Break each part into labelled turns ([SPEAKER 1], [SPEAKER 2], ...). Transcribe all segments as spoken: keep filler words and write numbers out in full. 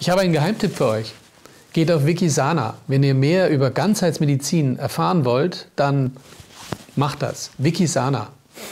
[SPEAKER 1] Ich habe einen Geheimtipp für euch. Geht auf Wikisana. Wenn ihr mehr über Ganzheitsmedizin erfahren wollt, dann macht das. Wikisana.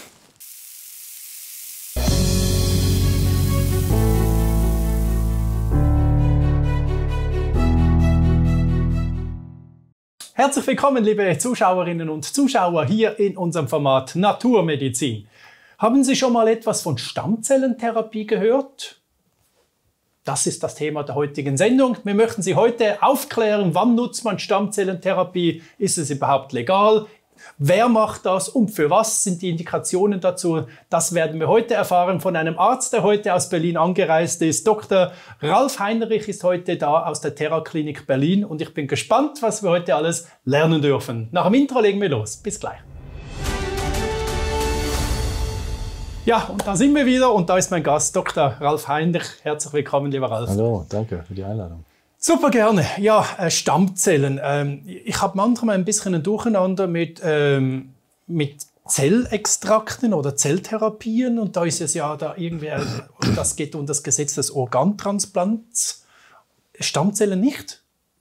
[SPEAKER 2] Herzlich willkommen, liebe Zuschauerinnen und Zuschauer, hier in unserem Format Naturmedizin. Haben Sie schon mal etwas von Stammzellentherapie gehört? Das ist das Thema der heutigen Sendung. Wir möchten Sie heute aufklären, wann nutzt man Stammzellentherapie? Ist es überhaupt legal? Wer macht das und für was sind die Indikationen dazu? Das werden wir heute erfahren von einem Arzt, der heute aus Berlin angereist ist. Doktor Ralf Heinrich ist heute da aus der Therraklinik Berlin und ich bin gespannt, was wir heute alles lernen dürfen. Nach dem Intro legen wir los. Bis gleich. Ja, und da sind wir wieder und da ist mein Gast, Doktor Ralf Heinrich. Herzlich willkommen, lieber Ralf.
[SPEAKER 3] Hallo, danke für die Einladung.
[SPEAKER 2] Super gerne. Ja, äh, Stammzellen. Ähm, ich habe manchmal ein bisschen ein Durcheinander mit, ähm, mit Zellextrakten oder Zelltherapien. Und da ist es ja da irgendwie, äh, das geht um das Gesetz des Organtransplants. Stammzellen nicht?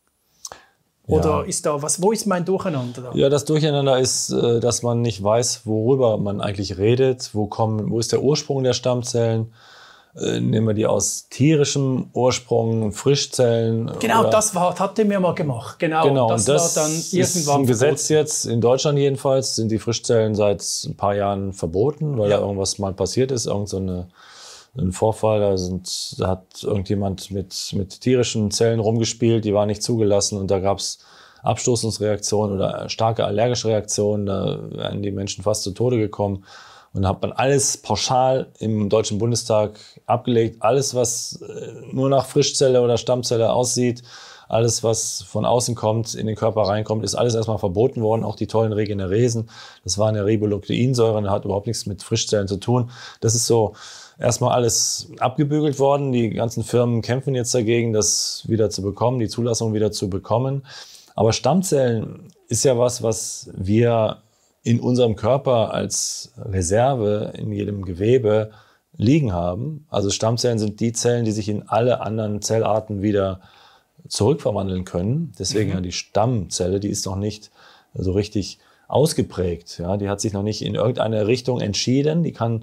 [SPEAKER 2] Oder ja. ist da was? Wo ist mein Durcheinander da?
[SPEAKER 3] Ja, das Durcheinander ist, äh, dass man nicht weiß, worüber man eigentlich redet. Wo, kommen, wo ist der Ursprung der Stammzellen? Äh, nehmen wir die aus tierischem Ursprung, Frischzellen.
[SPEAKER 2] Genau,
[SPEAKER 3] oder?
[SPEAKER 2] das war, hat er mir mal gemacht. Genau,
[SPEAKER 3] genau
[SPEAKER 2] das,
[SPEAKER 3] das
[SPEAKER 2] war dann
[SPEAKER 3] ist ein Gesetz jetzt. In Deutschland jedenfalls sind die Frischzellen seit ein paar Jahren verboten, weil ja. da irgendwas mal passiert ist, irgend so eine, ein Vorfall. Da, sind, da hat irgendjemand mit, mit tierischen Zellen rumgespielt, die waren nicht zugelassen und da gab es Abstoßungsreaktionen oder starke allergische Reaktionen. Da wären die Menschen fast zu Tode gekommen. Und da hat man alles pauschal im Deutschen Bundestag abgelegt. Alles, was nur nach Frischzelle oder Stammzelle aussieht, alles, was von außen kommt, in den Körper reinkommt, ist alles erstmal verboten worden. Auch die tollen Regeneresen. Das war eine Ribonukleinsäure, das hat überhaupt nichts mit Frischzellen zu tun. Das ist so erstmal alles abgebügelt worden. Die ganzen Firmen kämpfen jetzt dagegen, das wieder zu bekommen, die Zulassung wieder zu bekommen. Aber Stammzellen ist ja was, was wir in unserem Körper als Reserve in jedem Gewebe liegen haben. Also Stammzellen sind die Zellen, die sich in alle anderen Zellarten wieder zurückverwandeln können. Deswegen mhm. ja die Stammzelle, die ist noch nicht so richtig ausgeprägt. Ja, die hat sich noch nicht in irgendeine Richtung entschieden. Die kann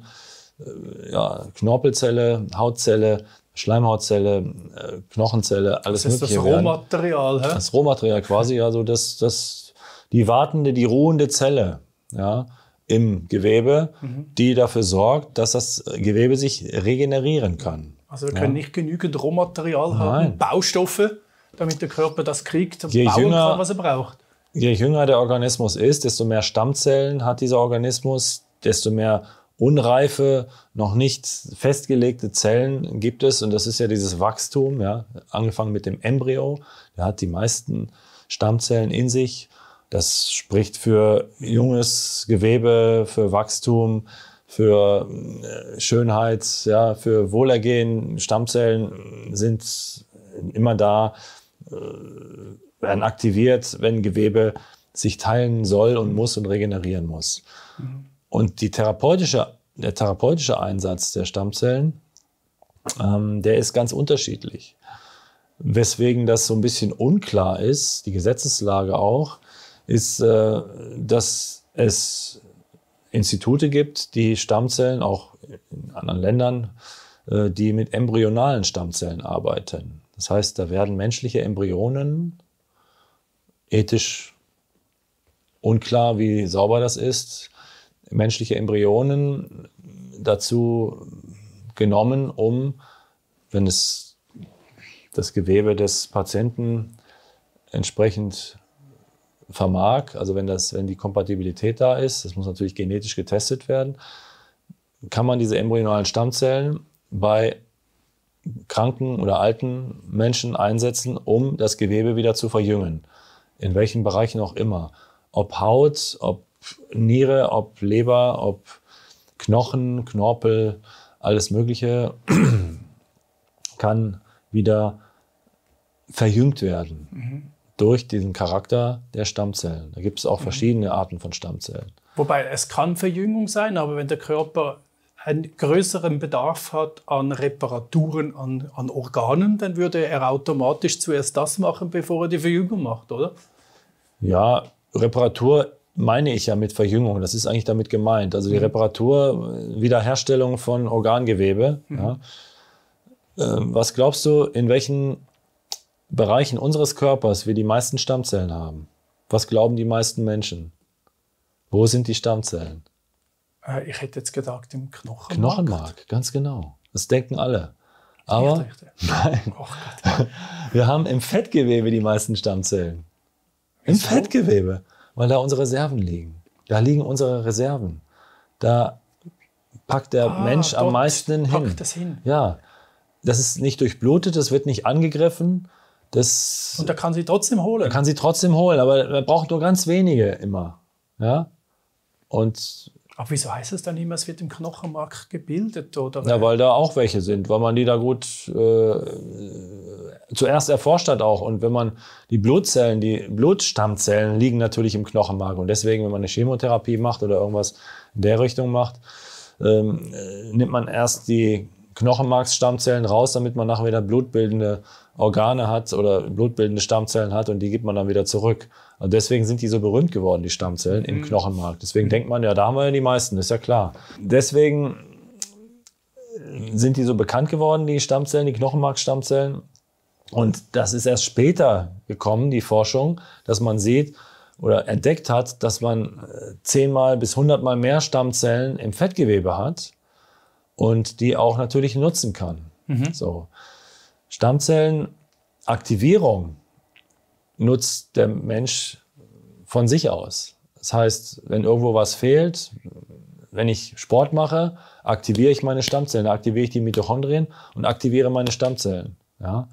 [SPEAKER 3] äh, ja, Knorpelzelle, Hautzelle, Schleimhautzelle, äh, Knochenzelle, alles Mögliche.
[SPEAKER 2] Das ist das Rohmaterial. Hä?
[SPEAKER 3] Das Rohmaterial quasi, also das, das, die wartende, die ruhende Zelle. Ja, im Gewebe, mhm. die dafür sorgt, dass das Gewebe sich regenerieren kann.
[SPEAKER 2] Also wir können ja. nicht genügend Rohmaterial Nein. haben, Baustoffe, damit der Körper das kriegt und
[SPEAKER 3] je
[SPEAKER 2] bauen
[SPEAKER 3] jünger,
[SPEAKER 2] kann, was er braucht.
[SPEAKER 3] Je jünger der Organismus ist, desto mehr Stammzellen hat dieser Organismus, desto mehr unreife, noch nicht festgelegte Zellen gibt es. Und das ist ja dieses Wachstum, ja, angefangen mit dem Embryo. Der hat die meisten Stammzellen in sich. Das spricht für junges Gewebe, für Wachstum, für Schönheit, ja, für Wohlergehen. Stammzellen sind immer da, werden aktiviert, wenn Gewebe sich teilen soll und muss und regenerieren muss. Mhm. Und die therapeutische, der therapeutische Einsatz der Stammzellen, ähm, der ist ganz unterschiedlich. Weswegen das so ein bisschen unklar ist, die Gesetzeslage auch, ist, äh, dass es Institute gibt, die Stammzellen, auch in anderen Ländern, äh, die mit embryonalen Stammzellen arbeiten. Das heißt, da werden menschliche Embryonen, ethisch unklar, wie sauber das ist, menschliche Embryonen dazu genommen, um, wenn es das Gewebe des Patienten entsprechend vermag, also wenn, das, wenn die Kompatibilität da ist, das muss natürlich genetisch getestet werden, kann man diese embryonalen Stammzellen bei kranken oder alten Menschen einsetzen, um das Gewebe wieder zu verjüngen. In welchen Bereichen auch immer. Ob Haut, ob Niere, ob Leber, ob Knochen, Knorpel, alles Mögliche kann wieder verjüngt werden. Mhm. Durch diesen Charakter der Stammzellen. Da gibt es auch verschiedene Arten von Stammzellen.
[SPEAKER 2] Wobei es kann Verjüngung sein, aber wenn der Körper einen größeren Bedarf hat an Reparaturen, an, an Organen, dann würde er automatisch zuerst das machen, bevor er die Verjüngung macht, oder?
[SPEAKER 3] Ja, Reparatur meine ich ja mit Verjüngung. Das ist eigentlich damit gemeint. Also die Reparatur, Wiederherstellung von Organgewebe. Mhm. Ja. Ähm, was glaubst du, in welchen Bereichen unseres Körpers wir die meisten Stammzellen haben? Was glauben die meisten Menschen? Wo sind die Stammzellen?
[SPEAKER 2] Äh, ich hätte jetzt gedacht, im Knochenmark.
[SPEAKER 3] Knochenmark, ganz genau. Das denken alle. Aber nein. Oh Gott. Wir haben im Fettgewebe die meisten Stammzellen. Im Wieso? Fettgewebe, weil da unsere Reserven liegen. Da liegen unsere Reserven. Da packt der ah, Mensch am meisten hin.
[SPEAKER 2] Das hin.
[SPEAKER 3] Ja, das ist nicht durchblutet, das wird nicht angegriffen. Das
[SPEAKER 2] Und da kann sie trotzdem holen.
[SPEAKER 3] Kann sie trotzdem holen, aber er braucht nur ganz wenige immer. Ja? Und
[SPEAKER 2] aber wieso heißt es dann immer, es wird im Knochenmark gebildet? Oder?
[SPEAKER 3] Ja, weil da auch welche sind, weil man die da gut äh, zuerst erforscht hat auch. Und wenn man die Blutzellen, die Blutstammzellen liegen natürlich im Knochenmark. Und deswegen, wenn man eine Chemotherapie macht oder irgendwas in der Richtung macht, ähm, nimmt man erst die Knochenmarksstammzellen raus, damit man nachher wieder blutbildende Organe hat oder blutbildende Stammzellen hat und die gibt man dann wieder zurück. Und deswegen sind die so berühmt geworden, die Stammzellen mhm. im Knochenmark. Deswegen mhm. denkt man, ja, da haben wir ja die meisten, ist ja klar. Deswegen sind die so bekannt geworden, die Stammzellen, die Knochenmarkstammzellen. Und das ist erst später gekommen, die Forschung, dass man sieht oder entdeckt hat, dass man zehnmal bis hundertmal mehr Stammzellen im Fettgewebe hat und die auch natürlich nutzen kann. Mhm. So. Stammzellenaktivierung nutzt der Mensch von sich aus. Das heißt, wenn irgendwo was fehlt, wenn ich Sport mache, aktiviere ich meine Stammzellen, aktiviere ich die Mitochondrien und aktiviere meine Stammzellen. Ja?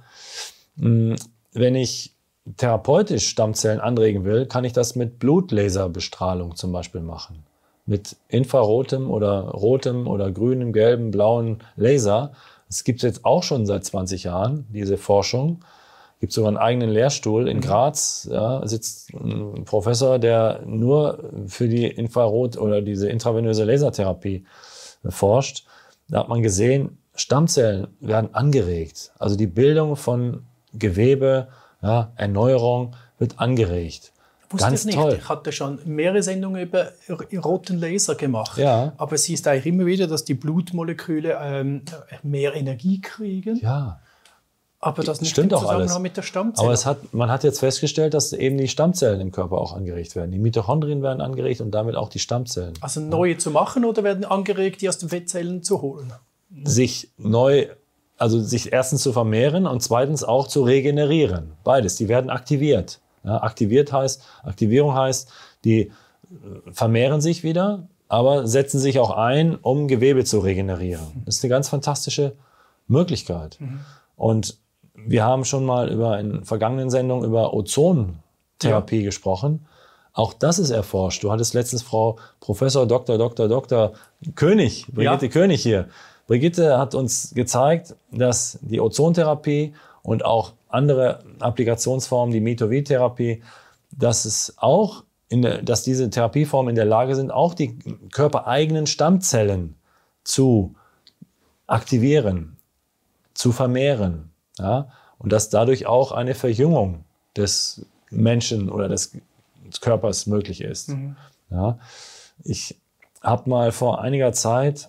[SPEAKER 3] Wenn ich therapeutisch Stammzellen anregen will, kann ich das mit Blutlaserbestrahlung zum Beispiel machen. Mit infrarotem oder rotem oder grünem, gelbem, blauen Laser. Das gibt es jetzt auch schon seit zwanzig Jahren, diese Forschung. Es gibt sogar einen eigenen Lehrstuhl in Graz. Ja, sitzt ein Professor, der nur für die Infrarot- oder diese intravenöse Lasertherapie forscht. Da hat man gesehen, Stammzellen werden angeregt. Also die Bildung von Gewebe, ja, Erneuerung wird angeregt.
[SPEAKER 2] Wusste Ganz ich nicht. Toll. Ich hatte schon mehrere Sendungen über roten Laser gemacht.
[SPEAKER 3] Ja.
[SPEAKER 2] Aber es hieß eigentlich immer wieder, dass die Blutmoleküle ähm, mehr Energie kriegen.
[SPEAKER 3] Ja.
[SPEAKER 2] Aber das nicht
[SPEAKER 3] Stimmt
[SPEAKER 2] im
[SPEAKER 3] auch
[SPEAKER 2] Zusammenhang
[SPEAKER 3] alles.
[SPEAKER 2] mit der Stammzelle.
[SPEAKER 3] Aber es hat, man hat jetzt festgestellt, dass eben die Stammzellen im Körper auch angeregt werden. Die Mitochondrien werden angeregt und damit auch die Stammzellen.
[SPEAKER 2] Also neue ja. zu machen oder werden angeregt, die aus den Fettzellen zu holen?
[SPEAKER 3] Sich neu, also sich erstens zu vermehren und zweitens auch zu regenerieren. Beides, die werden aktiviert. Ja, aktiviert heißt, Aktivierung heißt, die vermehren sich wieder, aber setzen sich auch ein, um Gewebe zu regenerieren. Das ist eine ganz fantastische Möglichkeit. Mhm. Und wir haben schon mal über in vergangenen Sendungen über Ozontherapie ja. gesprochen. Auch das ist erforscht. Du hattest letztens Frau Professor Doktor Doktor Doktor König, Brigitte ja. König hier. Brigitte hat uns gezeigt, dass die Ozontherapie und auch andere Applikationsformen, die Mitovid-Therapie, dass es auch in der, dass diese Therapieformen in der Lage sind, auch die körpereigenen Stammzellen zu aktivieren, zu vermehren. Ja? Und dass dadurch auch eine Verjüngung des Menschen oder des Körpers möglich ist. Mhm. Ja? Ich habe mal vor einiger Zeit,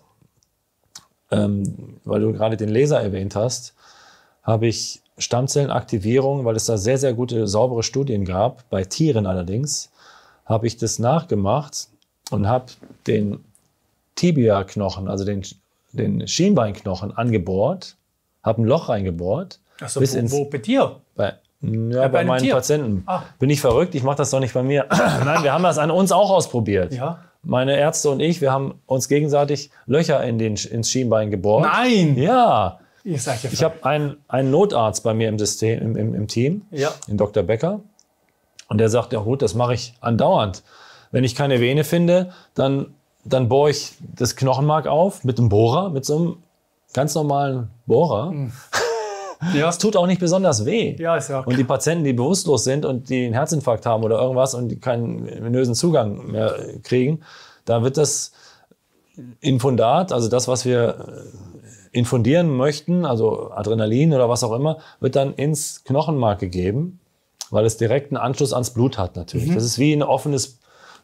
[SPEAKER 3] ähm, weil du gerade den Laser erwähnt hast, habe ich Stammzellenaktivierung, weil es da sehr, sehr gute, saubere Studien gab, bei Tieren allerdings, habe ich das nachgemacht und habe den Tibia-Knochen, also den, den Schienbeinknochen angebohrt, habe ein Loch reingebohrt.
[SPEAKER 2] Achso, bis wo, ins, wo bei dir?
[SPEAKER 3] Bei, ja, ja, bei, bei meinen Tier. Patienten. Ah. Bin ich verrückt? Ich mache das doch nicht bei mir. Nein, wir haben das an uns auch ausprobiert. Ja. Meine Ärzte und ich, wir haben uns gegenseitig Löcher in den, ins Schienbein gebohrt.
[SPEAKER 2] Nein!
[SPEAKER 3] Ja.
[SPEAKER 2] Ihr seid ja
[SPEAKER 3] ich habe einen, einen Notarzt bei mir im System, im, im, im Team,
[SPEAKER 2] ja.
[SPEAKER 3] den Doktor Becker. Und der sagt, ja gut, das mache ich andauernd. Wenn ich keine Vene finde, dann, dann bohre ich das Knochenmark auf mit einem Bohrer, mit so einem ganz normalen Bohrer. Mhm. Ja. Es tut auch nicht besonders weh.
[SPEAKER 2] Ja, ist ja okay.
[SPEAKER 3] Und die Patienten, die bewusstlos sind und die einen Herzinfarkt haben oder irgendwas und die keinen venösen Zugang mehr kriegen, da wird das Infundat, also das, was wir infundieren möchten, also Adrenalin oder was auch immer, wird dann ins Knochenmark gegeben, weil es direkten Anschluss ans Blut hat natürlich. Mhm. Das ist wie ein offenes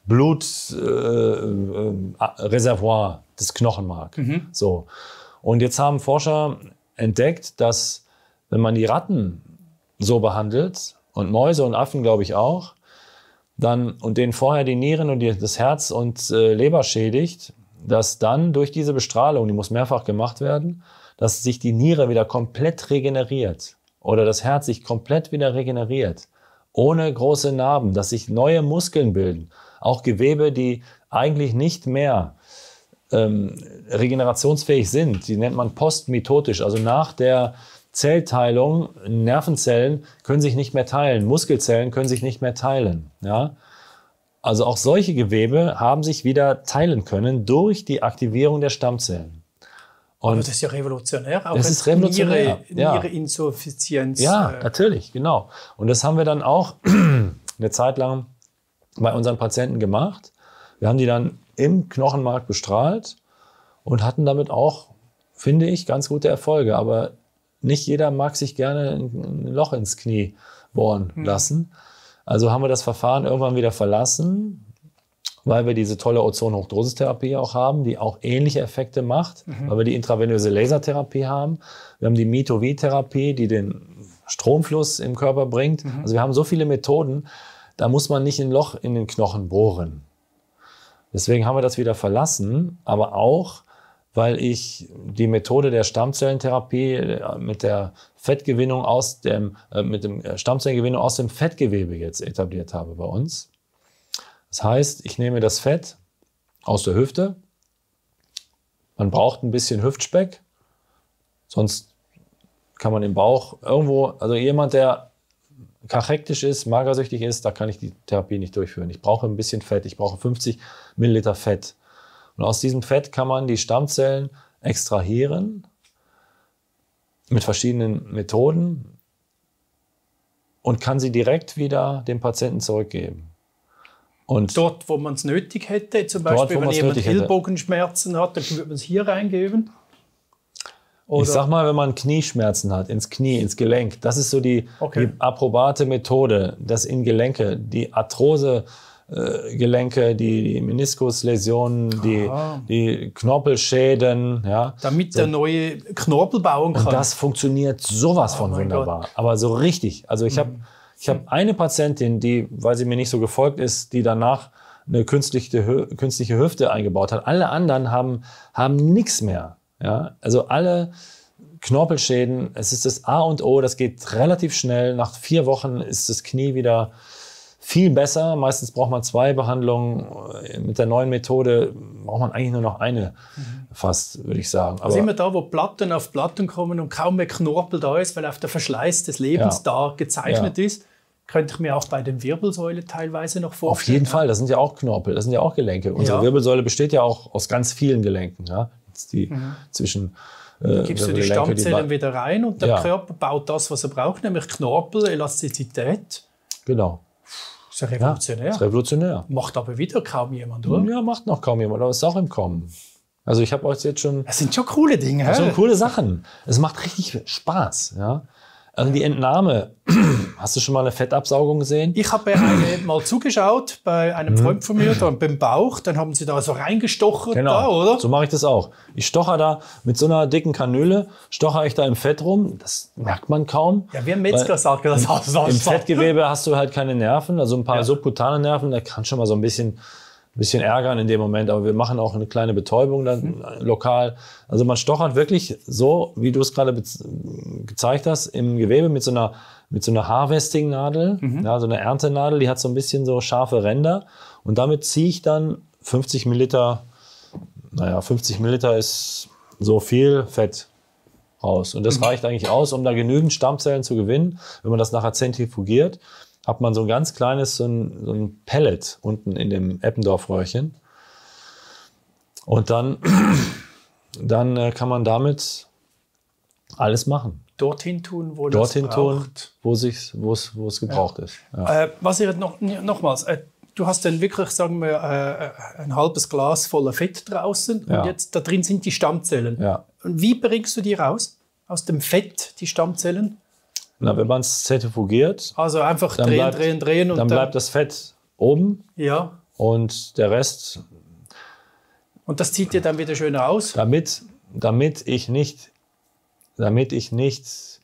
[SPEAKER 3] Blutreservoir, äh, äh, das Knochenmark. Mhm. So. Und jetzt haben Forscher entdeckt, dass wenn man die Ratten so behandelt, und Mäuse und Affen glaube ich auch, dann, und denen vorher die Nieren und die, das Herz und äh, Leber schädigt, dass dann durch diese Bestrahlung, die muss mehrfach gemacht werden, dass sich die Niere wieder komplett regeneriert oder das Herz sich komplett wieder regeneriert, ohne große Narben, dass sich neue Muskeln bilden, auch Gewebe, die eigentlich nicht mehr ähm, regenerationsfähig sind, die nennt man postmitotisch, also nach der Zellteilung, Nervenzellen können sich nicht mehr teilen, Muskelzellen können sich nicht mehr teilen, ja. Also auch solche Gewebe haben sich wieder teilen können durch die Aktivierung der Stammzellen.
[SPEAKER 2] Und das ist ja revolutionär. Auch
[SPEAKER 3] das ist revolutionär.
[SPEAKER 2] Niere, Niereninsuffizienz.
[SPEAKER 3] Ja, äh, natürlich, genau. Und das haben wir dann auch eine Zeit lang bei unseren Patienten gemacht. Wir haben die dann im Knochenmark bestrahlt und hatten damit auch, finde ich, ganz gute Erfolge. Aber nicht jeder mag sich gerne ein Loch ins Knie bohren hm. lassen. Also haben wir das Verfahren irgendwann wieder verlassen, weil wir diese tolle Ozon-Hochdosistherapie auch haben, die auch ähnliche Effekte macht, mhm. weil wir die intravenöse Lasertherapie haben. Wir haben die Mito-V-Therapie, die den Stromfluss im Körper bringt. Mhm. Also wir haben so viele Methoden, da muss man nicht ein Loch in den Knochen bohren. Deswegen haben wir das wieder verlassen, aber auch, weil ich die Methode der Stammzellentherapie mit der Fettgewinnung aus dem, äh, mit dem Stammzellengewinnung aus dem Fettgewebe jetzt etabliert habe bei uns. Das heißt, ich nehme das Fett aus der Hüfte. Man braucht ein bisschen Hüftspeck, sonst kann man im Bauch irgendwo, also jemand, der kachektisch ist, magersüchtig ist, da kann ich die Therapie nicht durchführen. Ich brauche ein bisschen Fett, ich brauche fünfzig Milliliter Fett. Und aus diesem Fett kann man die Stammzellen extrahieren mit verschiedenen Methoden und kann sie direkt wieder dem Patienten zurückgeben. Und
[SPEAKER 2] dort, wo man es nötig hätte, zum Beispiel, dort, wenn jemand Ellbogenschmerzen hat, dann würde man es hier reingeben?
[SPEAKER 3] Oder? Ich sag mal, wenn man Knieschmerzen hat, ins Knie, ins Gelenk, das ist so die, okay. die approbate Methode, das in Gelenke, die Arthrose, Äh, Gelenke, die, die Meniskusläsionen, die, die Knorpelschäden. Ja.
[SPEAKER 2] Damit so. Der neue Knorpel bauen kann.
[SPEAKER 3] Und das funktioniert sowas von oh wunderbar. Gott. Aber so richtig. Also ich mhm. habe ich hab eine Patientin, die, weil sie mir nicht so gefolgt ist, die danach eine künstliche, künstliche Hüfte eingebaut hat. Alle anderen haben, haben nichts mehr. Ja. Also alle Knorpelschäden, es ist das A und O, das geht relativ schnell. Nach vier Wochen ist das Knie wieder viel besser. Meistens braucht man zwei Behandlungen. Mit der neuen Methode braucht man eigentlich nur noch eine, mhm. fast, würde ich sagen.
[SPEAKER 2] Aber also immer da, wo Platten auf Platten kommen und kaum mehr Knorpel da ist, weil auf der Verschleiß des Lebens ja. da gezeichnet ja. ist, könnte ich mir auch bei den Wirbelsäule teilweise noch vorstellen.
[SPEAKER 3] Auf jeden ja. Fall, das sind ja auch Knorpel, das sind ja auch Gelenke. Unsere ja. Wirbelsäule besteht ja auch aus ganz vielen Gelenken. Ja? Jetzt die mhm. zwischen
[SPEAKER 2] Dann gibst du die Stammzellen die wieder rein und der ja. Körper baut das, was er braucht, nämlich Knorpel, Elastizität.
[SPEAKER 3] Genau.
[SPEAKER 2] Das ist ja revolutionär.
[SPEAKER 3] Ja, ist revolutionär.
[SPEAKER 2] Macht aber wieder kaum jemand, oder?
[SPEAKER 3] Ja, macht noch kaum jemand, aber ist auch im Kommen. Also ich habe euch jetzt schon...
[SPEAKER 2] Das sind schon coole Dinge.
[SPEAKER 3] Das sind schon coole Sachen. Es macht richtig Spaß. Ja? Also die Entnahme, hast du schon mal eine Fettabsaugung gesehen?
[SPEAKER 2] Ich habe eine mal zugeschaut bei einem Freund von mir, da beim Bauch. Dann haben sie da so reingestochert,
[SPEAKER 3] genau.
[SPEAKER 2] da, oder?
[SPEAKER 3] So mache ich das auch. Ich stocher da mit so einer dicken Kanüle, stocher ich da im Fett rum. Das merkt man kaum.
[SPEAKER 2] Ja, wie ein Metzger sagt das auch.
[SPEAKER 3] Im, im Fettgewebe hast du halt keine Nerven, also ein paar ja. subkutane Nerven. Da kann schon mal so ein bisschen... bisschen ärgern in dem Moment, aber wir machen auch eine kleine Betäubung dann mhm. lokal. Also man stochert wirklich so, wie du es gerade gezeigt hast, im Gewebe mit so einer, mit so einer Harvesting-Nadel, mhm. ja, so eine Erntenadel, die hat so ein bisschen so scharfe Ränder und damit ziehe ich dann fünfzig Milliliter, naja, fünfzig Milliliter ist so viel Fett raus. Und das mhm. reicht eigentlich aus, um da genügend Stammzellen zu gewinnen. Wenn man das nachher zentrifugiert, hat man so ein ganz kleines, so ein, so ein Pellet unten in dem Eppendorf-Röhrchen. Und dann, dann äh, kann man damit alles machen.
[SPEAKER 2] Dorthin tun, wo
[SPEAKER 3] Dorthin
[SPEAKER 2] das braucht.
[SPEAKER 3] tun, wo, sich's, wo, es, wo es gebraucht
[SPEAKER 2] ja.
[SPEAKER 3] ist. Ja.
[SPEAKER 2] Äh, was ihr noch, nochmals, äh, du hast dann wirklich, sagen wir, äh, ein halbes Glas voller Fett draußen
[SPEAKER 3] Ja.
[SPEAKER 2] und jetzt da drin sind die Stammzellen.
[SPEAKER 3] Ja.
[SPEAKER 2] Und wie bringst du die raus? Aus dem Fett, die Stammzellen?
[SPEAKER 3] Na, wenn man es zentrifugiert,
[SPEAKER 2] Also einfach
[SPEAKER 3] dann
[SPEAKER 2] drehen,
[SPEAKER 3] bleibt,
[SPEAKER 2] drehen, drehen und
[SPEAKER 3] dann
[SPEAKER 2] dann,
[SPEAKER 3] bleibt das Fett oben
[SPEAKER 2] ja.
[SPEAKER 3] und der Rest,
[SPEAKER 2] Und das zieht dir dann wieder schöner aus.
[SPEAKER 3] damit, damit ich nicht, damit ich nicht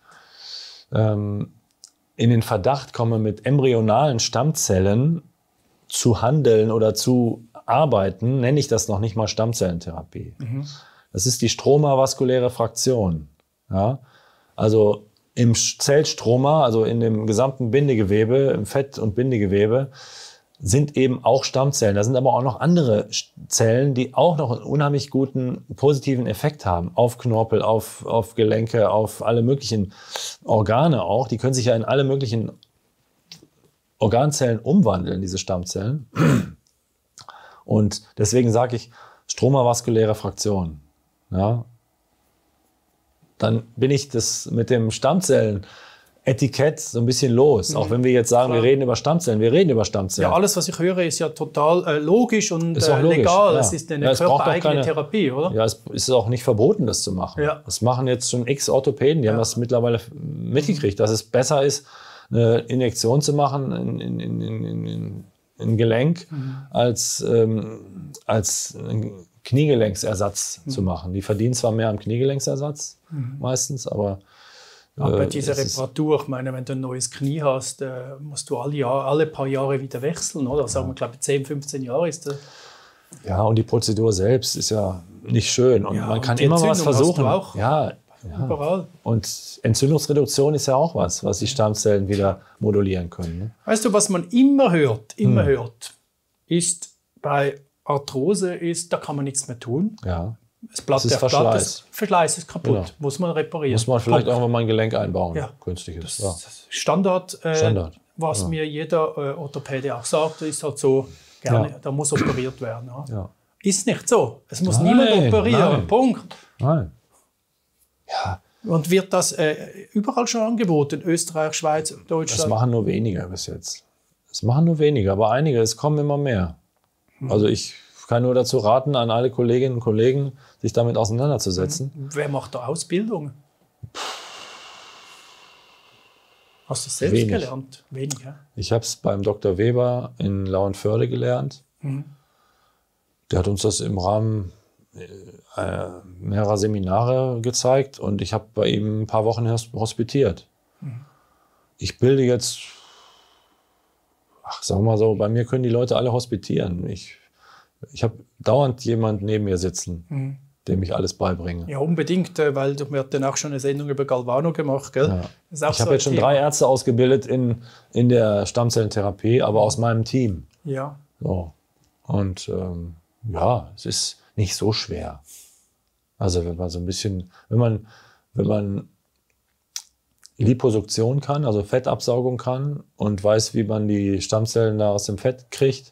[SPEAKER 3] ähm, in den Verdacht komme, mit embryonalen Stammzellen zu handeln oder zu arbeiten, nenne ich das noch nicht mal Stammzellentherapie. Mhm. Das ist die stromavaskuläre Fraktion. Ja? Also im Zellstroma, also in dem gesamten Bindegewebe, im Fett- und Bindegewebe, sind eben auch Stammzellen. Da sind aber auch noch andere Zellen, die auch noch einen unheimlich guten positiven Effekt haben. Auf Knorpel, auf, auf Gelenke, auf alle möglichen Organe auch. Die können sich ja in alle möglichen Organzellen umwandeln, diese Stammzellen. Und deswegen sage ich stromavaskuläre Fraktion. Ja. Dann bin ich das mit dem Stammzellen-Etikett so ein bisschen los. Mhm. Auch wenn wir jetzt sagen,
[SPEAKER 2] Klar.
[SPEAKER 3] wir reden über Stammzellen. Wir reden über Stammzellen.
[SPEAKER 2] Ja, alles, was ich höre, ist ja total äh, logisch und
[SPEAKER 3] Ist auch
[SPEAKER 2] äh,
[SPEAKER 3] logisch,
[SPEAKER 2] legal.
[SPEAKER 3] ja.
[SPEAKER 2] Es ist eine
[SPEAKER 3] Ja, es braucht auch
[SPEAKER 2] körpereigene
[SPEAKER 3] keine-
[SPEAKER 2] Therapie, oder?
[SPEAKER 3] Ja, es ist auch nicht verboten, das zu machen.
[SPEAKER 2] Ja.
[SPEAKER 3] Das machen jetzt schon x Orthopäden, die
[SPEAKER 2] Ja.
[SPEAKER 3] haben das mittlerweile mitgekriegt, dass es besser ist, eine Injektion zu machen in, in, in, in, in ein Gelenk,
[SPEAKER 2] Mhm.
[SPEAKER 3] als, ähm, als einen Kniegelenksersatz
[SPEAKER 2] Mhm.
[SPEAKER 3] zu machen. Die verdienen zwar mehr am Kniegelenksersatz meistens, aber
[SPEAKER 2] Aber
[SPEAKER 3] äh,
[SPEAKER 2] diese
[SPEAKER 3] es ist-
[SPEAKER 2] Reparatur, ich meine, wenn du ein neues Knie hast, äh, musst du alle, Jahr, alle paar Jahre wieder wechseln, oder? Sagen wir, glaube ich, zehn, fünfzehn Jahre ist das.
[SPEAKER 3] Ja, und die Prozedur selbst ist ja nicht schön. Und
[SPEAKER 2] Ja,
[SPEAKER 3] man
[SPEAKER 2] und
[SPEAKER 3] kann
[SPEAKER 2] die
[SPEAKER 3] immer was
[SPEAKER 2] Entzündung hast
[SPEAKER 3] versuchen.
[SPEAKER 2] du auch.
[SPEAKER 3] Ja, ja.
[SPEAKER 2] Überall.
[SPEAKER 3] Und Entzündungsreduktion ist ja auch was, was die Stammzellen wieder modulieren können. Ne?
[SPEAKER 2] Weißt du, was man immer hört, immer
[SPEAKER 3] Hm.
[SPEAKER 2] hört, ist bei Arthrose, ist, da kann man nichts mehr tun.
[SPEAKER 3] Ja.
[SPEAKER 2] Das Blatt
[SPEAKER 3] Das ist
[SPEAKER 2] der Blatt,
[SPEAKER 3] Verschleiß.
[SPEAKER 2] das Verschleiß ist kaputt,
[SPEAKER 3] Genau.
[SPEAKER 2] muss man reparieren.
[SPEAKER 3] Muss man vielleicht
[SPEAKER 2] Punkt.
[SPEAKER 3] irgendwann mal ein Gelenk einbauen,
[SPEAKER 2] Ja.
[SPEAKER 3] künstliches.
[SPEAKER 2] Das
[SPEAKER 3] Ja.
[SPEAKER 2] ist Standard, äh,
[SPEAKER 3] Standard.
[SPEAKER 2] was
[SPEAKER 3] Ja.
[SPEAKER 2] mir jeder äh, Orthopäde auch sagt, ist halt so, gerne,
[SPEAKER 3] Ja.
[SPEAKER 2] da muss operiert werden. Ja.
[SPEAKER 3] Ja.
[SPEAKER 2] Ist nicht so. Es muss
[SPEAKER 3] Nein,
[SPEAKER 2] niemand operieren.
[SPEAKER 3] nein.
[SPEAKER 2] Punkt.
[SPEAKER 3] Nein. Ja,
[SPEAKER 2] Und wird das äh, überall schon angeboten? Österreich, Schweiz,
[SPEAKER 3] das
[SPEAKER 2] Deutschland?
[SPEAKER 3] machen nur wenige bis jetzt. Das machen nur wenige, aber einige, es kommen immer mehr. Also ich kann nur dazu raten, an alle Kolleginnen und Kollegen, sich damit auseinanderzusetzen.
[SPEAKER 2] Wer macht da Ausbildung? Hast du es selbst
[SPEAKER 3] Wenig.
[SPEAKER 2] gelernt? Wenig, ja?
[SPEAKER 3] Ich habe es beim Doktor Weber in Lauenförde gelernt. Der hat uns das im Rahmen äh, mehrerer Seminare gezeigt und ich habe bei ihm ein paar Wochen hos- hospitiert. Ich bilde jetzt, ach, sagen wir mal so, bei mir können die Leute alle hospitieren. Ich, ich habe dauernd jemand neben mir sitzen, dem ich alles beibringe.
[SPEAKER 2] Ja, unbedingt, äh, weil du- wir hatten auch schon eine Sendung über Galvano gemacht, gell?
[SPEAKER 3] Ja.
[SPEAKER 2] Das ist auch
[SPEAKER 3] Ich
[SPEAKER 2] so
[SPEAKER 3] habe
[SPEAKER 2] ein
[SPEAKER 3] jetzt schon
[SPEAKER 2] Thema.
[SPEAKER 3] drei Ärzte ausgebildet in, in der Stammzellentherapie, aber aus meinem Team.
[SPEAKER 2] Ja.
[SPEAKER 3] So. Und ähm, ja, es ist nicht so schwer. Also wenn man so ein bisschen, wenn man, wenn man Liposuktion kann, also Fettabsaugung kann und weiß, wie man die Stammzellen da aus dem Fett kriegt,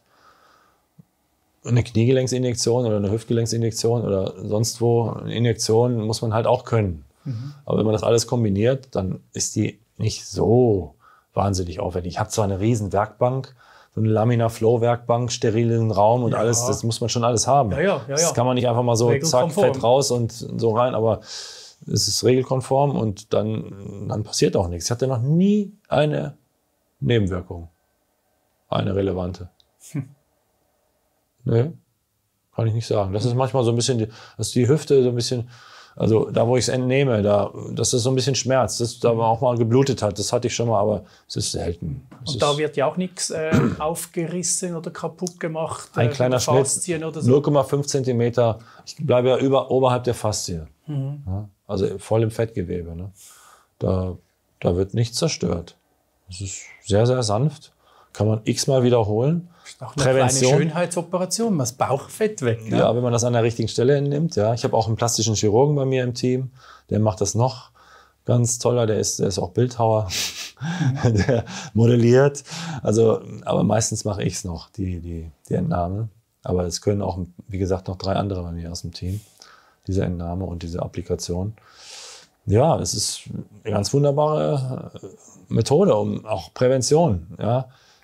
[SPEAKER 3] eine Kniegelenksinjektion oder eine Hüftgelenksinjektion oder sonst wo eine Injektion muss man halt auch können. Aber wenn man das alles kombiniert, dann ist die nicht so wahnsinnig aufwendig. Ich habe zwar eine riesen Werkbank, so eine Laminar-Flow-Werkbank, sterilen Raum und
[SPEAKER 2] Ja.
[SPEAKER 3] alles, das muss man schon alles haben.
[SPEAKER 2] Ja, ja, ja,
[SPEAKER 3] Das
[SPEAKER 2] ja.
[SPEAKER 3] kann man nicht einfach mal so zack,
[SPEAKER 2] Regelkonform.
[SPEAKER 3] Fett raus und so rein, aber es ist regelkonform und dann, dann passiert auch nichts. Ich hatte noch nie eine Nebenwirkung. Eine relevante.
[SPEAKER 2] Hm.
[SPEAKER 3] Nee, kann ich nicht sagen. Das ist manchmal so ein bisschen, die, dass die Hüfte so ein bisschen, also da, wo ich es entnehme, da, dass es so ein bisschen schmerzt, dass da auch mal geblutet hat, das hatte ich schon mal, aber es ist selten. Es
[SPEAKER 2] Und
[SPEAKER 3] ist
[SPEAKER 2] da wird ja auch nichts äh, aufgerissen oder kaputt gemacht.
[SPEAKER 3] ein
[SPEAKER 2] äh,
[SPEAKER 3] kleiner
[SPEAKER 2] mit
[SPEAKER 3] Schnitt,
[SPEAKER 2] Faszien oder so.
[SPEAKER 3] null Komma fünf Zentimeter. Ich bleibe ja über, oberhalb der Faszie.
[SPEAKER 2] Mhm.
[SPEAKER 3] Ja, also voll im Fettgewebe. Ne? Da, da wird nichts zerstört. Es ist sehr, sehr sanft. Kann man x-mal wiederholen.
[SPEAKER 2] Auch eine
[SPEAKER 3] Prävention.
[SPEAKER 2] kleine Schönheitsoperation, das Bauchfett weg. Ne?
[SPEAKER 3] Ja, wenn man das an der richtigen Stelle nimmt. Ja. Ich habe auch einen plastischen Chirurgen bei mir im Team. Der macht das noch ganz toller. Der ist, der ist auch Bildhauer. Der modelliert. Also, aber meistens mache ich es noch, die, die, die Entnahme. Aber es können auch, wie gesagt, noch drei andere bei mir aus dem Team. Diese Entnahme und diese Applikation. Ja, es ist eine ganz wunderbare Methode, um auch Prävention. Ja.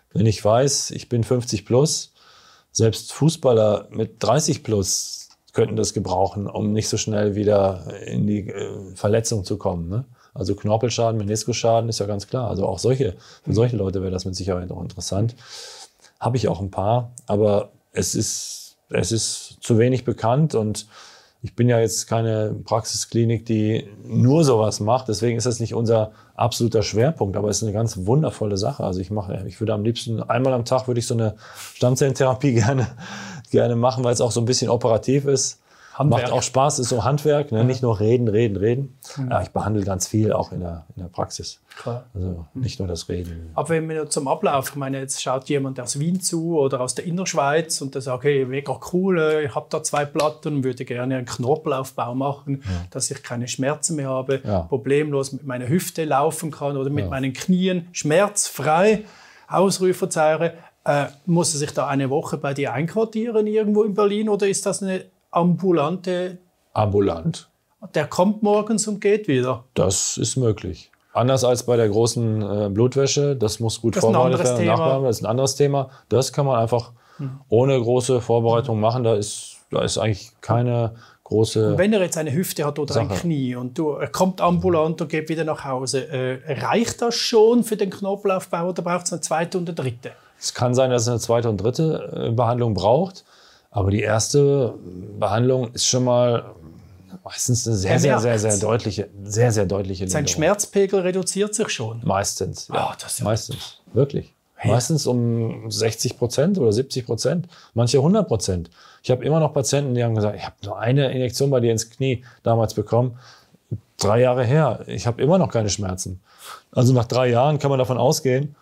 [SPEAKER 3] Wenn ich weiß, ich bin fünfzig plus, selbst Fußballer mit dreißig plus könnten das gebrauchen, um nicht so schnell wieder in die äh, Verletzung zu kommen. Ne? Also Knorpelschaden, Meniskusschaden ist ja ganz klar. Also auch solche, für solche Leute wäre das mit Sicherheit auch interessant. Habe ich auch ein paar, aber es ist, es ist zu wenig bekannt und ich bin ja jetzt keine Praxisklinik, die nur sowas macht. Deswegen ist das nicht unser absoluter Schwerpunkt, aber es ist eine ganz wundervolle Sache. Also ich mache, ich würde am liebsten einmal am Tag würde ich so eine Stammzellentherapie gerne, gerne machen, weil es auch so ein bisschen operativ ist.
[SPEAKER 2] Handwerk.
[SPEAKER 3] Macht auch Spaß, ist so Handwerk, ne? Ja. Nicht nur reden, reden, reden. Mhm. Ja, ich behandle ganz viel auch in der, in der Praxis.
[SPEAKER 2] Klar.
[SPEAKER 3] Also nicht nur das Reden.
[SPEAKER 2] Aber wenn wir zum Ablauf, ich meine, jetzt schaut jemand aus Wien zu oder aus der Innerschweiz und der sagt, hey, mega cool, ich habe da zwei Platten und würde gerne einen Knorpelaufbau machen, ja. dass ich keine Schmerzen mehr habe, ja. problemlos mit meiner Hüfte laufen kann oder mit ja. meinen Knien, schmerzfrei, Ausruferzeichen. Äh, muss er sich da eine Woche bei dir einquartieren irgendwo in Berlin oder ist das eine ambulante?
[SPEAKER 3] Ambulant.
[SPEAKER 2] Der kommt morgens und geht wieder?
[SPEAKER 3] Das ist möglich. Anders als bei der großen äh, Blutwäsche, das muss gut vorbereitet werden. Nachbehandelt, das ist ein anderes Thema. Das kann man einfach hm. ohne große Vorbereitung hm. machen. Da ist, da ist eigentlich keine große.
[SPEAKER 2] Und wenn er jetzt eine Hüfte hat oder Sache. ein Knie und du, er kommt ambulant und geht wieder nach Hause, äh, reicht das schon für den Knorpelaufbau oder braucht es eine zweite und eine dritte?
[SPEAKER 3] Es kann sein, dass es eine zweite und dritte äh, Behandlung braucht. Aber die erste Behandlung ist schon mal meistens eine sehr, sehr, sehr, sehr deutliche, sehr, sehr deutliche Linderung.
[SPEAKER 2] Sein Schmerzpegel reduziert sich schon?
[SPEAKER 3] Meistens, ja.
[SPEAKER 2] Oh, das ist ja
[SPEAKER 3] meistens, wirklich. Hey. Meistens um sechzig Prozent oder siebzig Prozent, manche hundert Prozent. Ich habe immer noch Patienten, die haben gesagt, ich habe nur eine Injektion bei dir ins Knie damals bekommen, drei Jahre her. Ich habe immer noch keine Schmerzen. Also nach drei Jahren kann man davon ausgehen,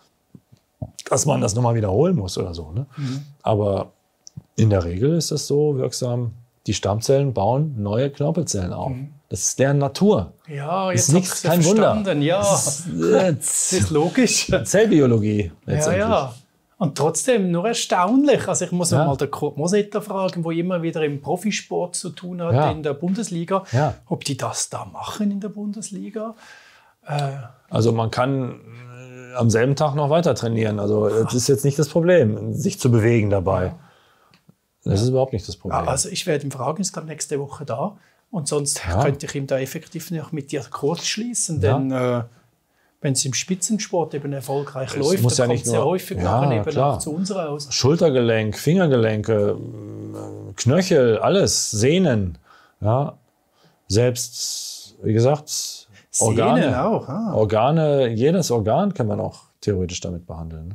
[SPEAKER 3] dass man das nochmal wiederholen muss oder so. Ne? Mhm. Aber in der Regel ist das so wirksam. Die Stammzellen bauen neue Knorpelzellen auf. Mhm. Das ist deren Natur.
[SPEAKER 2] Ja, jetzt
[SPEAKER 3] ist nichts, kein Wunder.
[SPEAKER 2] Ja, das ist, äh, das ist logisch.
[SPEAKER 3] Zellbiologie
[SPEAKER 2] letztendlich. Ja, ja. Und trotzdem nur erstaunlich. Also ich muss ja. mal den Kurt Mosetter fragen, der immer wieder im Profisport zu tun hat ja. in der Bundesliga, ja. ob die das da machen in der Bundesliga.
[SPEAKER 3] Äh, also man kann am selben Tag noch weiter trainieren. Also das ist jetzt nicht das Problem, sich zu bewegen dabei. Ja. Das ist überhaupt nicht das Problem.
[SPEAKER 2] Also ich werde ihn fragen, ist nächste Woche da. Und sonst ja. könnte ich ihm da effektiv noch mit dir kurz schließen. Ja. Denn äh, wenn es im Spitzensport eben erfolgreich es läuft, dann ja kommt es sehr häufig ja, eben auch zu uns raus.
[SPEAKER 3] Schultergelenk, Fingergelenke, Knöchel, alles, Sehnen. Ja. Selbst, wie gesagt, Organe.
[SPEAKER 2] Sehnen auch. Ah.
[SPEAKER 3] Organe, jedes Organ kann man auch theoretisch damit behandeln.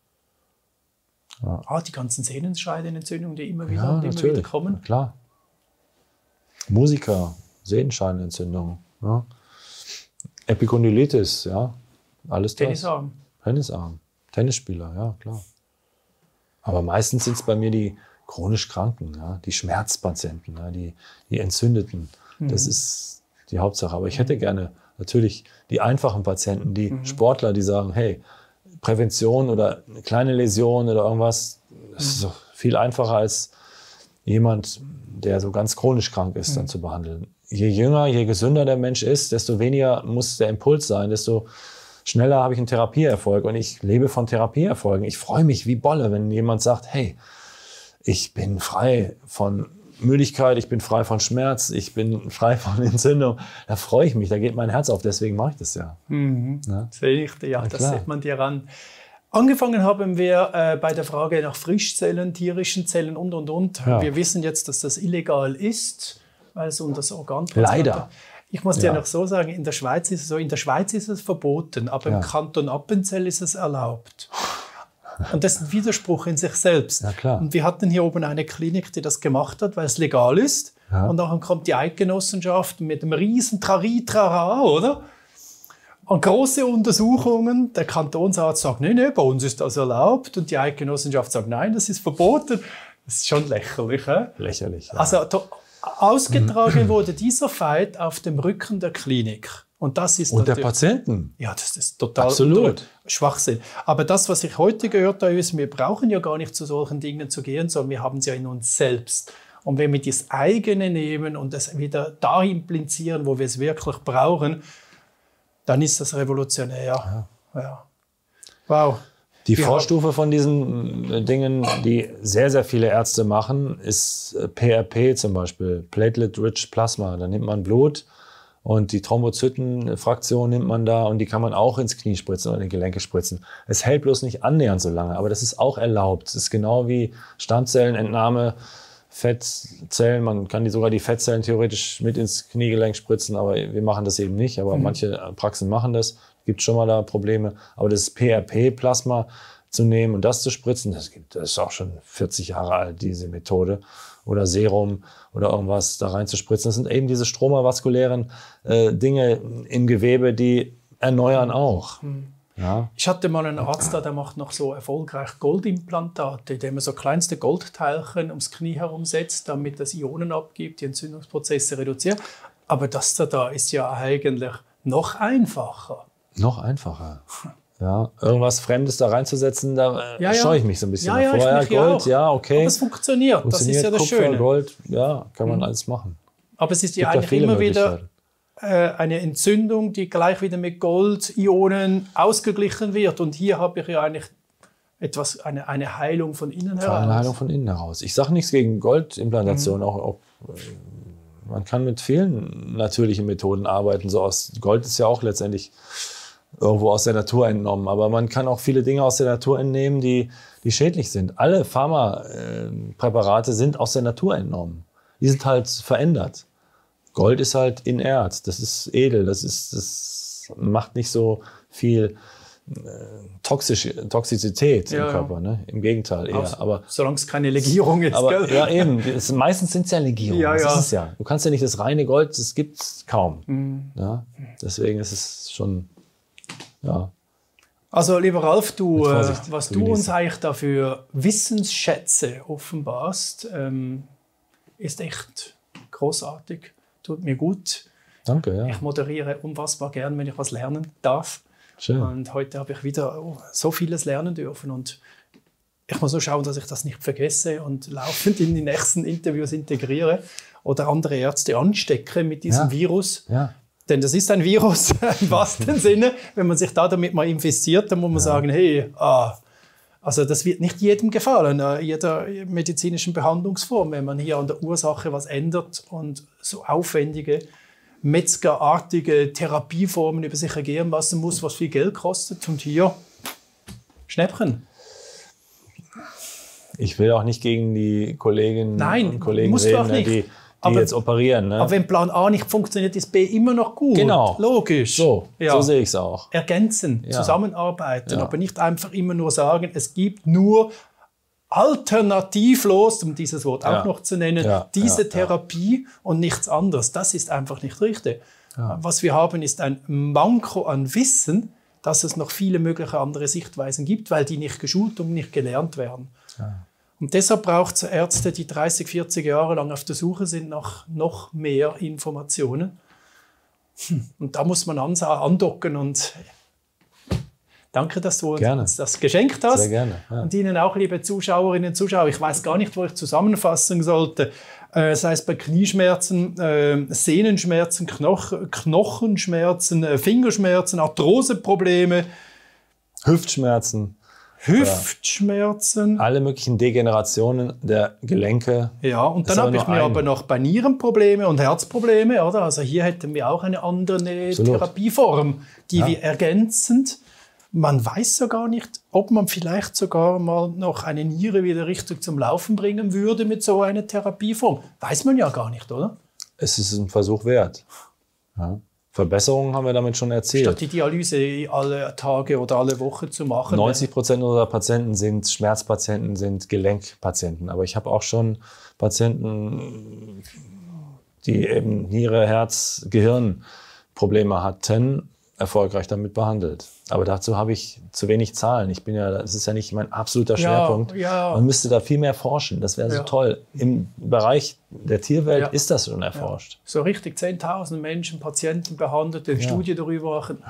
[SPEAKER 2] Ja. Ah, die ganzen Sehnenscheidenentzündungen, die immer wieder, ja, die immer wieder kommen.
[SPEAKER 3] Ja, klar. Musiker, Sehnenscheidenentzündung, ja. Epikondylitis, ja, alles das.
[SPEAKER 2] Tennisarm.
[SPEAKER 3] Tennisarm, Tennisspieler, ja, klar. Aber meistens sind es bei mir die chronisch Kranken, ja, die Schmerzpatienten, ja, die, die Entzündeten. Mhm. Das ist die Hauptsache. Aber ich hätte gerne natürlich die einfachen Patienten, die mhm. Sportler, die sagen, hey, Prävention oder eine kleine Läsion oder irgendwas, das ist so viel einfacher als jemand, der so ganz chronisch krank ist, dann zu behandeln. Je jünger, je gesünder der Mensch ist, desto weniger muss der Impuls sein, desto schneller habe ich einen Therapieerfolg. Und ich lebe von Therapieerfolgen. Ich freue mich wie Bolle, wenn jemand sagt, hey, ich bin frei von Müdigkeit, ich bin frei von Schmerz, ich bin frei von Entzündung. Da freue ich mich, da geht mein Herz auf, deswegen mache ich das ja.
[SPEAKER 2] Mhm. Ja? Sehe ich, ja, das sieht man dir an. Angefangen haben wir äh, bei der Frage nach Frischzellen, tierischen Zellen und, und, und. Ja. Wir wissen jetzt, dass das illegal ist, weil es um das Organtransport.
[SPEAKER 3] Leider.
[SPEAKER 2] Ich muss dir ja noch so sagen, in der Schweiz ist es so, in der Schweiz ist es verboten, aber ja. im Kanton Appenzell ist es erlaubt. Und das ist ein Widerspruch in sich selbst.
[SPEAKER 3] Ja, klar.
[SPEAKER 2] Und wir hatten hier oben eine Klinik, die das gemacht hat, weil es legal ist. Ja. Und dann kommt die Eidgenossenschaft mit einem riesen Trari-Trara, oder? Und große Untersuchungen, der Kantonsarzt sagt, nein, nein, bei uns ist das erlaubt. Und die Eidgenossenschaft sagt, nein, das ist verboten. Das ist schon lächerlich. He?
[SPEAKER 3] Lächerlich, ja.
[SPEAKER 2] Also to- ausgetragen wurde dieser Fight auf dem Rücken der Klinik. Und, das ist
[SPEAKER 3] und der Patienten.
[SPEAKER 2] Ja, das ist total
[SPEAKER 3] Absolut.
[SPEAKER 2] Schwachsinn. Aber das, was ich heute gehört habe, ist, wir brauchen ja gar nicht zu solchen Dingen zu gehen, sondern wir haben es ja in uns selbst. Und wenn wir das eigene nehmen und das wieder da implizieren, wo wir es wirklich brauchen, dann ist das revolutionär. Ja. Ja. Wow.
[SPEAKER 3] Die
[SPEAKER 2] Wir
[SPEAKER 3] Vorstufe von diesen Dingen, die sehr, sehr viele Ärzte machen, ist P R P zum Beispiel, Platelet-Rich Plasma. Da nimmt man Blut und die Thrombozytenfraktion nimmt man da und die kann man auch ins Knie spritzen oder in die Gelenke spritzen. Es hält bloß nicht annähernd so lange, aber das ist auch erlaubt. Das ist genau wie Stammzellenentnahme, Fettzellen. Man kann die sogar die Fettzellen theoretisch mit ins Kniegelenk spritzen, aber wir machen das eben nicht. Aber mhm. manche Praxen machen das. Gibt schon mal da Probleme. Aber das P R P-Plasma zu nehmen und das zu spritzen, das, gibt, das ist auch schon vierzig Jahre alt, diese Methode. Oder Serum oder irgendwas da rein zu spritzen. Das sind eben diese stromovaskulären äh, Dinge im Gewebe, die erneuern auch.
[SPEAKER 2] Mhm.
[SPEAKER 3] Ja.
[SPEAKER 2] Ich hatte mal einen Arzt da, der macht noch so erfolgreich Goldimplantate, indem er so kleinste Goldteilchen ums Knie herum setzt, damit das Ionen abgibt, die Entzündungsprozesse reduziert. Aber das da, da ist ja eigentlich noch einfacher.
[SPEAKER 3] Noch einfacher. Ja, irgendwas Fremdes da reinzusetzen, da äh,
[SPEAKER 2] ja, ja.
[SPEAKER 3] scheue ich mich so ein bisschen
[SPEAKER 2] ja, ja,
[SPEAKER 3] davor.
[SPEAKER 2] Ich
[SPEAKER 3] ja, Gold,
[SPEAKER 2] auch.
[SPEAKER 3] ja, okay.
[SPEAKER 2] Aber es funktioniert,
[SPEAKER 3] funktioniert,
[SPEAKER 2] das ist ja das
[SPEAKER 3] Kupfer,
[SPEAKER 2] Schöne.
[SPEAKER 3] Gold, ja, kann man
[SPEAKER 2] mhm.
[SPEAKER 3] alles machen.
[SPEAKER 2] Aber es ist ja
[SPEAKER 3] Gibt
[SPEAKER 2] eigentlich immer wieder äh, eine Entzündung, die gleich wieder mit Gold-Ionen ausgeglichen wird. Und hier habe ich ja eigentlich etwas, eine, eine Heilung von innen heraus.
[SPEAKER 3] Eine Heilung von innen heraus. Ich sage nichts gegen Goldimplantation, mhm. auch, auch man kann mit vielen natürlichen Methoden arbeiten. So aus Gold ist ja auch letztendlich irgendwo aus der Natur entnommen. Aber man kann auch viele Dinge aus der Natur entnehmen, die, die schädlich sind. Alle Pharmapräparate sind aus der Natur entnommen. Die sind halt verändert. Gold ist halt inert, das ist edel, das, ist, das macht nicht so viel äh, toxisch, Toxizität
[SPEAKER 2] ja,
[SPEAKER 3] im Körper. Ne? Im Gegenteil eher. Aber,
[SPEAKER 2] solange es keine Legierung ist.
[SPEAKER 3] Aber,
[SPEAKER 2] gell?
[SPEAKER 3] ja, eben. Es, meistens sind es ja Legierungen.
[SPEAKER 2] Ja,
[SPEAKER 3] das
[SPEAKER 2] ja.
[SPEAKER 3] ist es ja. Du kannst ja nicht das reine Gold, das gibt es kaum.
[SPEAKER 2] Mhm.
[SPEAKER 3] Ja? Deswegen ist es schon. Ja.
[SPEAKER 2] Also, lieber Ralf, du, äh, was
[SPEAKER 3] zu
[SPEAKER 2] du
[SPEAKER 3] genießen.
[SPEAKER 2] uns eigentlich da für Wissensschätze offenbarst, ähm, ist echt großartig. Tut mir gut.
[SPEAKER 3] Danke, ja.
[SPEAKER 2] Ich moderiere unfassbar gern, wenn ich was lernen darf.
[SPEAKER 3] Schön.
[SPEAKER 2] Und heute habe ich wieder oh, so vieles lernen dürfen. Und ich muss nur schauen, dass ich das nicht vergesse und laufend in die nächsten Interviews integriere oder andere Ärzte anstecke mit diesem
[SPEAKER 3] Ja.
[SPEAKER 2] Virus.
[SPEAKER 3] Ja.
[SPEAKER 2] Denn das ist ein Virus im wahrsten Sinne. Wenn man sich da damit mal infiziert, dann muss man
[SPEAKER 3] Ja.
[SPEAKER 2] sagen, hey, ah, also das wird nicht jedem gefallen, äh, jeder medizinischen Behandlungsform, wenn man hier an der Ursache was ändert und so aufwendige, metzgerartige Therapieformen über sich ergehen lassen muss, was viel Geld kostet. Und hier Schnäppchen.
[SPEAKER 3] Ich will auch nicht gegen die Kolleginnen
[SPEAKER 2] Nein,
[SPEAKER 3] und Kollegen
[SPEAKER 2] musst du
[SPEAKER 3] reden,
[SPEAKER 2] auch nicht.
[SPEAKER 3] die, die
[SPEAKER 2] Aber-
[SPEAKER 3] jetzt operieren. Ne?
[SPEAKER 2] Aber wenn Plan A nicht funktioniert, ist B immer noch gut.
[SPEAKER 3] Genau.
[SPEAKER 2] Logisch.
[SPEAKER 3] So,
[SPEAKER 2] Ja.
[SPEAKER 3] so sehe ich es auch.
[SPEAKER 2] Ergänzen,
[SPEAKER 3] Ja.
[SPEAKER 2] zusammenarbeiten,
[SPEAKER 3] Ja.
[SPEAKER 2] aber nicht einfach immer nur sagen, es gibt nur alternativlos, um dieses Wort
[SPEAKER 3] Ja.
[SPEAKER 2] auch noch zu nennen,
[SPEAKER 3] Ja,
[SPEAKER 2] diese
[SPEAKER 3] ja, ja.
[SPEAKER 2] Therapie und nichts anderes. Das ist einfach nicht richtig.
[SPEAKER 3] Ja.
[SPEAKER 2] Was wir haben, ist ein Manko an Wissen, dass es noch viele mögliche andere Sichtweisen gibt, weil die nicht geschult und nicht gelernt werden.
[SPEAKER 3] Ja.
[SPEAKER 2] Und deshalb braucht es Ärzte, die dreißig, vierzig Jahre lang auf der Suche sind nach noch mehr Informationen. Hm. Und da muss man ansa- andocken und danke, dass du
[SPEAKER 3] Gerne.
[SPEAKER 2] uns das geschenkt hast.
[SPEAKER 3] Sehr gerne. Ja.
[SPEAKER 2] Und Ihnen auch, liebe Zuschauerinnen und Zuschauer, ich weiß gar nicht, wo ich zusammenfassen sollte. Äh, sei es bei Knieschmerzen, äh, Sehnenschmerzen, Knoch Knochenschmerzen, äh, Fingerschmerzen, Arthroseprobleme,
[SPEAKER 3] Hüftschmerzen,
[SPEAKER 2] Hüftschmerzen.
[SPEAKER 3] alle möglichen Degenerationen der Gelenke.
[SPEAKER 2] Ja, und
[SPEAKER 3] Das
[SPEAKER 2] dann
[SPEAKER 3] ist
[SPEAKER 2] habe
[SPEAKER 3] aber
[SPEAKER 2] ich
[SPEAKER 3] nur
[SPEAKER 2] mir
[SPEAKER 3] ein.
[SPEAKER 2] aber noch bei Nierenprobleme und Herzprobleme, oder? Also hier hätten wir auch eine andere
[SPEAKER 3] Absolut.
[SPEAKER 2] Therapieform, die
[SPEAKER 3] Ja.
[SPEAKER 2] wir ergänzend. Man weiß ja gar nicht, ob man vielleicht sogar mal noch eine Niere wieder richtig zum Laufen bringen würde mit so einer Therapieform. Weiß man ja gar nicht, oder?
[SPEAKER 3] Es ist ein Versuch wert. Ja. Verbesserungen haben wir damit schon erzielt.
[SPEAKER 2] Statt die Dialyse alle Tage oder alle Woche zu machen.
[SPEAKER 3] neunzig Prozent unserer Patienten sind Schmerzpatienten, sind Gelenkpatienten. Aber ich habe auch schon Patienten, die eben Niere, Herz, Gehirnprobleme hatten, erfolgreich damit behandelt. Aber dazu habe ich zu wenig Zahlen. Ich bin ja, das ist ja nicht mein absoluter Schwerpunkt.
[SPEAKER 2] ja.
[SPEAKER 3] Man müsste da viel mehr forschen. Das wäre so
[SPEAKER 2] Ja.
[SPEAKER 3] toll. Im Bereich der Tierwelt
[SPEAKER 2] Ja.
[SPEAKER 3] ist das schon erforscht.
[SPEAKER 2] So richtig zehntausend Menschen, Patienten behandelt, eine
[SPEAKER 3] Ja.
[SPEAKER 2] Studie darüber machen.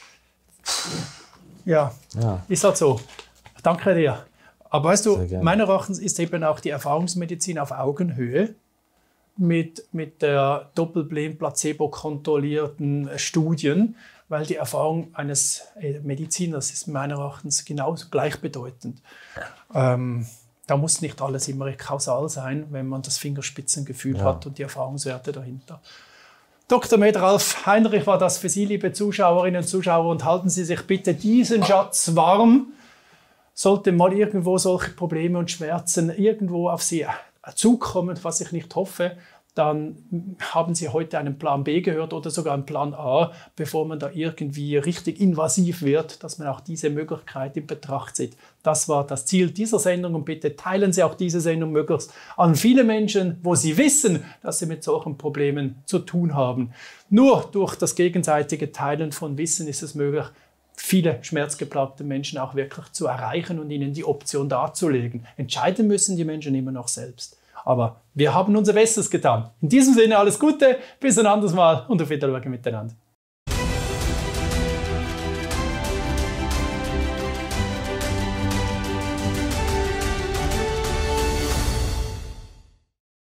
[SPEAKER 2] Ja,
[SPEAKER 3] Ja.
[SPEAKER 2] ist halt so. Danke dir. Aber weißt
[SPEAKER 3] Sehr
[SPEAKER 2] du,
[SPEAKER 3] gerne.
[SPEAKER 2] meiner Erachtens ist eben auch die Erfahrungsmedizin auf Augenhöhe. mit, mit der doppelblind placebo-kontrollierten Studien, weil die Erfahrung eines Mediziners ist meiner Erachtens genauso gleichbedeutend. Ähm, da muss nicht alles immer kausal sein, wenn man das Fingerspitzengefühl ja. hat und die Erfahrungswerte dahinter. Doktor Med Ralf Heinrich war das für Sie, liebe Zuschauerinnen und Zuschauer, und halten Sie sich bitte diesen Schatz warm. Sollte mal irgendwo solche Probleme und Schmerzen irgendwo auf Sie zukommen, was ich nicht hoffe, dann haben Sie heute einen Plan B gehört oder sogar einen Plan A, bevor man da irgendwie richtig invasiv wird, dass man auch diese Möglichkeit in Betracht zieht. Das war das Ziel dieser Sendung und bitte teilen Sie auch diese Sendung möglichst an viele Menschen, wo Sie wissen, dass Sie mit solchen Problemen zu tun haben. Nur durch das gegenseitige Teilen von Wissen ist es möglich, viele schmerzgeplagte Menschen auch wirklich zu erreichen und ihnen die Option darzulegen. Entscheiden müssen die Menschen immer noch selbst. Aber wir haben unser Bestes getan. In diesem Sinne alles Gute, bis ein anderes Mal und auf Wiedersehen miteinander.